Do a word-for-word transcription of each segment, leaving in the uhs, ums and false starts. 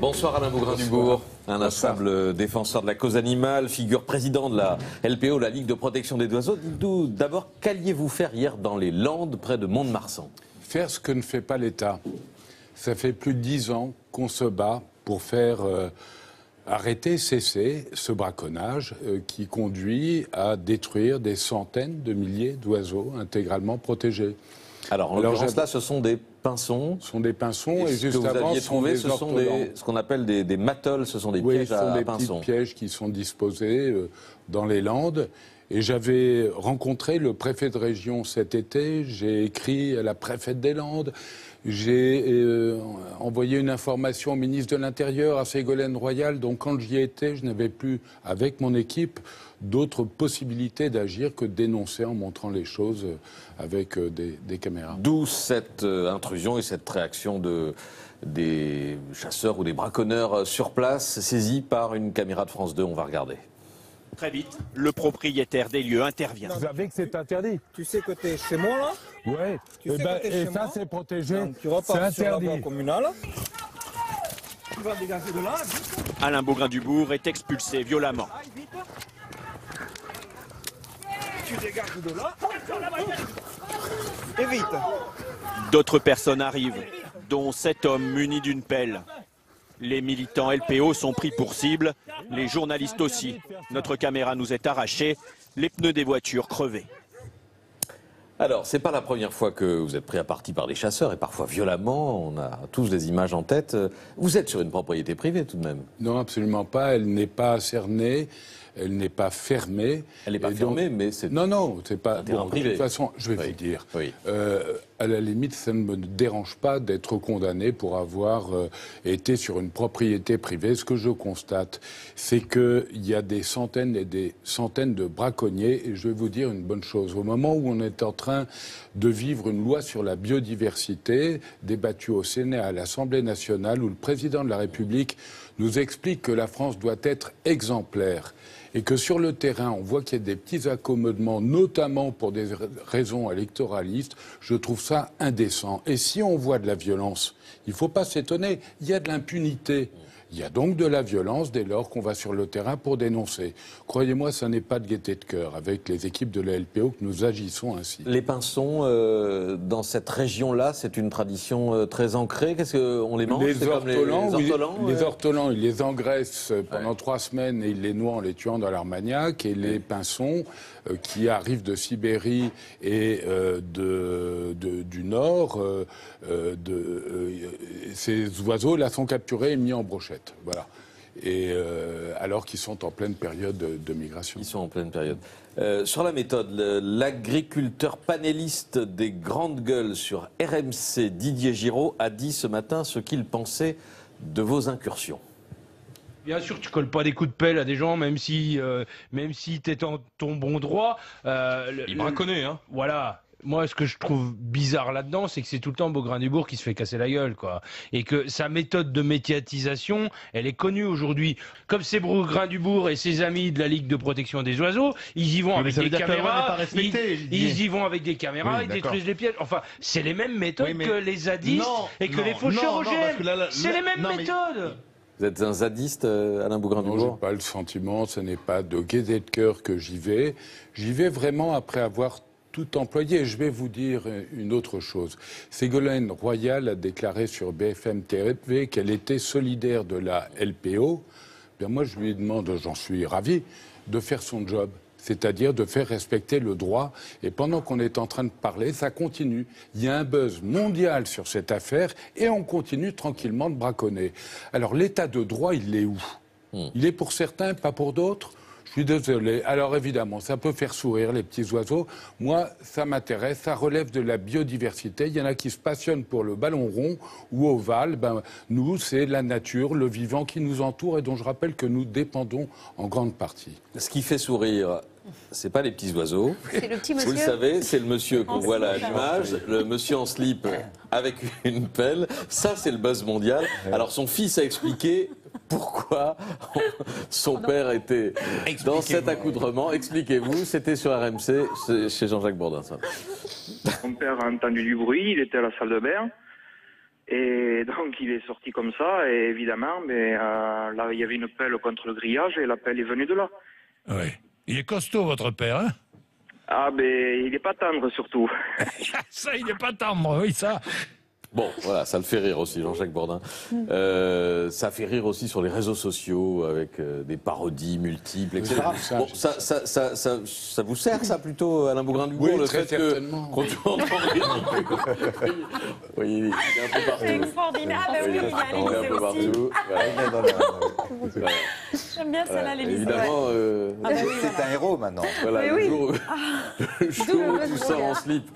Bonsoir Alain Bougrain-Dubourg, un inlassable défenseur de la cause animale, figure président de la L P O, la Ligue de protection des oiseaux. Dites-nous d'abord, qu'alliez-vous faire hier dans les Landes, près de Mont-de-Marsan? Faire ce que ne fait pas l'État. Ça fait plus de dix ans qu'on se bat pour faire euh, arrêter, cesser ce braconnage euh, qui conduit à détruire des centaines de milliers d'oiseaux intégralement protégés. Alors, en l'occurrence là, ce sont des pinsons. Ce sont des pinsons et, et ce juste que vous avant, aviez ce trouvé, sont ce des sont ortolans. des, ce qu'on appelle des, des mattols, ce sont des oui, pièges ce sont à, des à pinsons. petits pièges qui sont disposés euh, dans les Landes. Et j'avais rencontré le préfet de région cet été, j'ai écrit à la préfète des Landes, j'ai euh, envoyé une information au ministre de l'Intérieur, à Ségolène Royal. Donc quand j'y étais, je n'avais plus, avec mon équipe, d'autres possibilités d'agir que de dénoncer en montrant les choses avec euh, des, des caméras. D'où cette euh, intrusion et cette réaction de, des chasseurs ou des braconneurs sur place, saisis par une caméra de France deux. On va regarder. Très vite, le propriétaire des lieux intervient. Vous savez que c'est interdit. Tu sais que tu es chez moi, là. Oui, Tu et, sais ben, que t'es et chez ça moi. c'est protégé, Donc, tu c'est repars sur la voie interdit. communale. Tu vas dégager de là, vite. Alain Bougrain-Dubourg est expulsé violemment. Aïe, vite. Tu dégages de là. Et vite. D'autres personnes arrivent, dont cet homme muni d'une pelle. Les militants L P O sont pris pour cible, les journalistes aussi. Notre caméra nous est arrachée, les pneus des voitures crevés. Alors, c'est pas la première fois que vous êtes pris à partie par des chasseurs, et parfois violemment, on a tous des images en tête. Vous êtes sur une propriété privée tout de même? Non, absolument pas, elle n'est pas cernée. Elle n'est pas fermée. Elle n'est pas Et fermée, donc, mais c'est non, non, c'est pas. un terrain Bon, privé. De toute façon, je vais Oui. vous dire. Oui. Euh, à la limite, ça ne me dérange pas d'être condamné pour avoir euh, été sur une propriété privée. Ce que je constate, c'est qu'il y a des centaines et des centaines de braconniers. Et je vais vous dire une bonne chose. Au moment où on est en train de vivre une loi sur la biodiversité, débattue au Sénat, à l'Assemblée nationale, où le président de la République nous explique que la France doit être exemplaire et que sur le terrain, on voit qu'il y a des petits accommodements, notamment pour des raisons électoralistes, je trouve ça indécent. Et si on voit de la violence, il ne faut pas s'étonner, il y a de l'impunité. Il y a donc de la violence dès lors qu'on va sur le terrain pour dénoncer. Croyez-moi, ça n'est pas de gaieté de cœur avec les équipes de la L P O que nous agissons ainsi. Les pinsons, euh, dans cette région-là, c'est une tradition euh, très ancrée. Qu'est-ce qu'on les mange? Les C'est comme ortolans, les, oui, les ortolans, les ouais. ortolans, ils les engraissent pendant Ouais. trois semaines et ils les noient en les tuant dans l'Armagnac. Et les pinsons, euh, qui arrivent de Sibérie et euh, de, de, du Nord, euh, euh, de, euh, ces oiseaux-là sont capturés et mis en brochette. Voilà. Et euh, alors qu'ils sont en pleine période de, de migration. Ils sont en pleine période. Euh, sur la méthode, le- l'agriculteur panéliste des grandes gueules sur R M C, Didier Giraud, a dit ce matin ce qu'il pensait de vos incursions. Bien sûr, tu colles pas des coups de pelle à des gens, même si, euh, même si t'es en ton bon droit. Euh, le- Il braconnait, hein. Voilà. Moi, ce que je trouve bizarre là-dedans, c'est que c'est tout le temps Bougrain-Dubourg qui se fait casser la gueule, quoi. Et que sa méthode de médiatisation, elle est connue aujourd'hui. Comme c'est Bougrain-Dubourg et ses amis de la Ligue de protection des oiseaux, ils y vont Oui, mais avec ça veut des dire que la loi n'est caméras. pas respectée, ils, Didier. ils y vont avec des caméras, Oui, ils d'accord. détruisent les pièges. Enfin, c'est les mêmes méthodes Oui, mais- que les zadistes Non, et que non, les faucheurs non, O non, G M. parce que là, là, C'est là- les mêmes non, mais- méthodes. Vous êtes un zadiste, euh, Alain Non, Bougrain-Dubourg? j'ai pas le sentiment, ce n'est pas de gaieté de cœur que j'y vais. J'y vais vraiment après avoir tout employé. Et je vais vous dire une autre chose. Ségolène Royal a déclaré sur B F M T V qu'elle était solidaire de la L P O. Bien, moi, je lui demande, j'en suis ravi, de faire son job. C'est-à-dire de faire respecter le droit. Et pendant qu'on est en train de parler, ça continue. Il y a un buzz mondial sur cette affaire et on continue tranquillement de braconner. Alors l'état de droit, il est où? Hmm. Il est pour certains, pas pour d'autres? Je suis désolé. Alors évidemment, ça peut faire sourire les petits oiseaux. Moi, ça m'intéresse, ça relève de la biodiversité. Il y en a qui se passionnent pour le ballon rond ou ovale. Ben, nous, c'est la nature, le vivant qui nous entoure et dont je rappelle que nous dépendons en grande partie. Ce qui fait sourire, c'est pas les petits oiseaux. C'est le petit Vous le monsieur. savez, c'est le monsieur qu'on En voit là à slip. l'image, le monsieur en slip avec une pelle. Ça, c'est le buzz mondial. Alors, son fils a expliqué pourquoi son père était dans cet accoutrement. Expliquez-vous, c'était sur R M C, chez Jean-Jacques Bourdin. Ça. Mon père a entendu du bruit, il était à la salle de bain. Et Et donc il est sorti comme ça, et évidemment, mais, euh, là il y avait une pelle contre le grillage, et la pelle est venue de là. Oui. Il est costaud, votre père, hein? Ah ben, il n'est pas tendre surtout. Ça, il n'est pas tendre, oui, ça. Bon, voilà, ça le fait rire aussi, Jean-Jacques Bourdin. Euh, ça fait rire aussi sur les réseaux sociaux, avec euh, des parodies multiples, et cetera. Bon, ça, ça, ça, ça, ça vous sert, ça, plutôt, Alain Bougrain-Dubourg, Oui, le très fait certainement. que, qu'on entend ridicule. Oui, il est un peu partout. C'est extraordinaire. Ah ben oui, il y a On est un Élysée peu aussi. partout. Voilà. Voilà. J'aime bien celle-là, Voilà. l'Élysée. Évidemment, euh, Ah bah oui, C'est voilà. un héros maintenant. voilà, Mais le oui. jour, le jour D'où le où buzz tu sors en mondial. slip,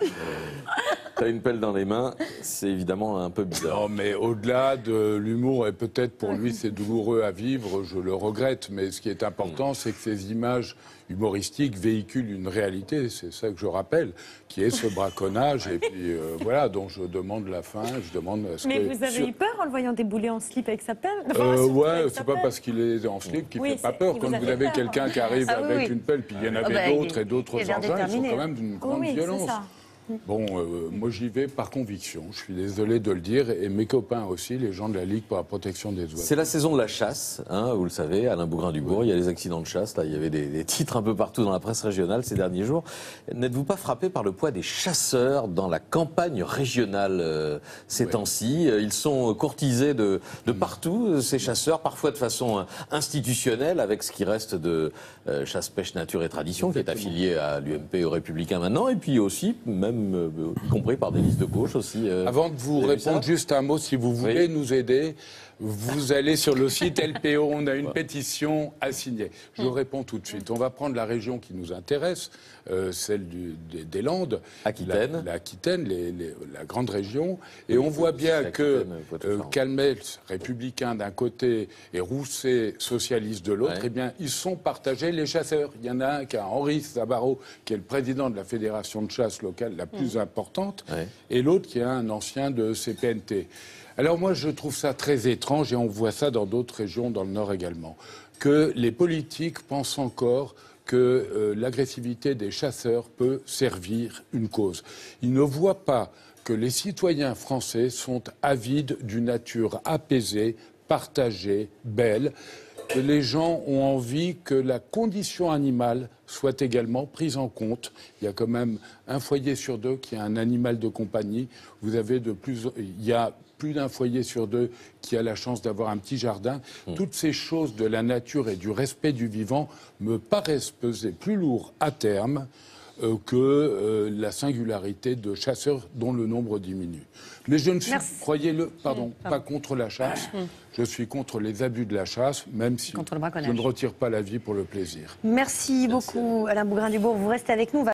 t'as une pelle dans les mains, c'est évidemment un peu bizarre. Non, mais au-delà de l'humour, et peut-être pour lui c'est douloureux à vivre, je le regrette, mais ce qui est important, c'est que ces images humoristiques véhiculent une réalité, c'est ça que je rappelle, qui est ce braconnage, et puis euh, voilà, donc je demande la fin, je demande à ce Mais que... vous avez eu peur en le voyant débouler en slip avec sa pelle? Enfin, Euh, surtout ouais, avec c'est sa pas pelle. parce qu'il est en slip qu'il Oui, fait pas c'est- peur. il Quand vous a vous fait avez peur. quelqu'un qui arrive Ah oui, avec oui. une pelle, puis il y en Ah avait bah, d'autres il- et d'autres il a l'air engins, ils sont déterminé. quand même d'une Oh grande oui, c'est violence. ça. Bon, euh, moi j'y vais par conviction, je suis désolé de le dire, et mes copains aussi, les gens de la Ligue pour la protection des oiseaux. C'est la saison de la chasse, hein, vous le savez, Alain Bougrain-Dubourg, il y a les accidents de chasse, là, il y avait des, des titres un peu partout dans la presse régionale ces derniers jours. N'êtes-vous pas frappé par le poids des chasseurs dans la campagne régionale euh, ces Oui. temps-ci? Ils sont courtisés de, de partout, ces chasseurs, parfois de façon institutionnelle, avec ce qui reste de euh, chasse, pêche, nature et tradition, qui est affilié à l'U M P et aux Républicains maintenant, et puis aussi, même, euh, y compris par des listes de gauche aussi. euh, Avant de vous avez vu ça répondre, juste un mot, si vous voulez Oui. nous aider, vous allez sur le site L P O, on a une pétition à signer. Je vous réponds tout de suite. On va prendre la région qui nous intéresse, euh, celle du, des, des Landes, Aquitaine. la, la Aquitaine, les, les, la grande région, et on voit bien que Aquitaine, Poitou, euh, Charentes. Calmels, républicain d'un côté, et Rousset, socialiste de l'autre, Ouais. eh bien, ils sont partagés les chasseurs. Il y en a un qui a Henri Sabaro, qui est le président de la fédération de chasse locale la plus importante, Ouais. et l'autre qui est un ancien de C P N T. Alors moi, je trouve ça très étrange, et on voit ça dans d'autres régions, dans le Nord également, que les politiques pensent encore que euh, l'agressivité des chasseurs peut servir une cause. Ils ne voient pas que les citoyens français sont avides d'une nature apaisée, partagée, belle, que les gens ont envie que la condition animale soit également prise en compte. Il y a quand même un foyer sur deux qui a un animal de compagnie. Vous avez de plus, il y a plus d'un foyer sur deux qui a la chance d'avoir un petit jardin. Mmh. Toutes ces choses de la nature et du respect du vivant me paraissent peser plus lourd à terme euh, que euh, la singularité de chasseurs dont le nombre diminue. Mais je ne suis, Merci. croyez-le, pardon, Mmh, pas contre la chasse. Mmh. Je suis contre les abus de la chasse, même si je ne retire pas la vie pour le plaisir. Merci, Merci beaucoup, Alain Bougrain-Dubourg. Vous restez avec nous.